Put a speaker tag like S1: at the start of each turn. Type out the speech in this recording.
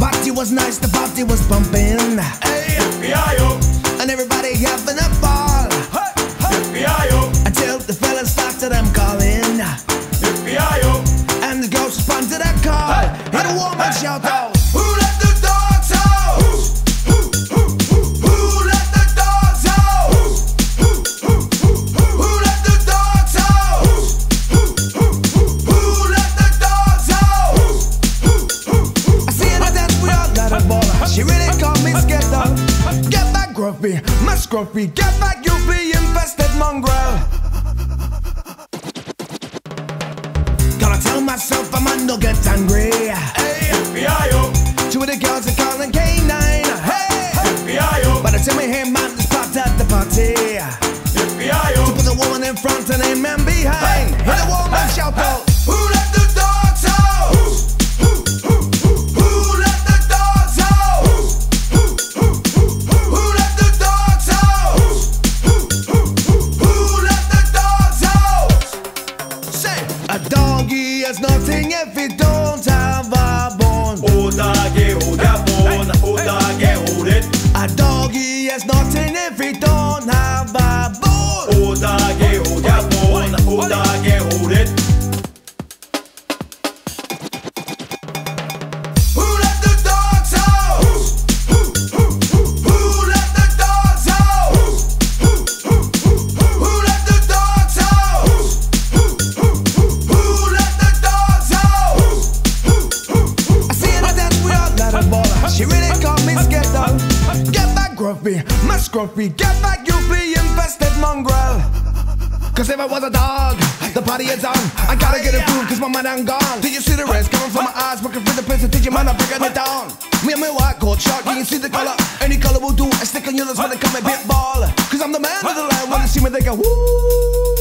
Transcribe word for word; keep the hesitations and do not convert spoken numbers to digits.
S1: Party was nice, the party was pumping.
S2: Hey, F-B-I-O.
S1: And everybody having a ball.
S2: Hey, hey. F-B-I-O.
S1: Until the fellas started them calling.
S2: F-B-I-O.
S1: And the girls respond to that call.
S2: Hey,
S1: Hit a
S2: hey,
S1: woman
S2: hey,
S1: shout
S2: hey.
S1: out.
S2: Who let the dogs out? Who, who, who, who, who let the dogs out? Who, who, who, who, who let the dogs out? Who, who, who, who, who let the dogs out? Who, who, who, who,
S1: I see her dance, we all got a baller. She really called me Skepta. Get back, Gruffy, my Scruffy. Get back, you flea infested mongrel. Gotta tell myself I'm a no get angry.
S2: hey, F-B-I-O.
S1: Two of the girls are calling K nine. Hey,
S2: F-B-I-O.
S1: but I tell me, hey man, this part at the party.
S2: F-B-I-O.
S1: To put the woman in front and a man behind. Hit a woman shout out.
S2: Who let the dogs out? Who, who, who, who, who let the dogs out? Who, who, who, who, who let the dogs out? Who, who, who, who, who let the dogs out?
S1: Say, a doggy has nothing if it don't have a bone.
S2: Oh doggy, hold that bone. Oh doggy, hold it.
S1: A doggy has nothing if it don't have a bone.
S2: Oh doggy, hold that bone. Oh doggy, hold it. Who let the dogs out? Who, who, who, who, who let the dogs out? Who, who, who, who, who let the dogs out? Who, who, who, who, who let the dogs out? Who, who, who, who,
S1: I see her dance, we all got a baller. She really called me Skepta. Get back, Gruffy, my Scruffy. Get back, you flea infested mongrel. Cause if I was a dog, the party is on. I gotta get it through cause my mind I'm gone. Did you see the rest coming from my eyes? Working for the place, did your man I'm breaking it down. Me and my white coat shark, you can see the color. Any color will do, I stick on yours when they come a bit ball. Cause I'm the man of the land, when they see me they go woo.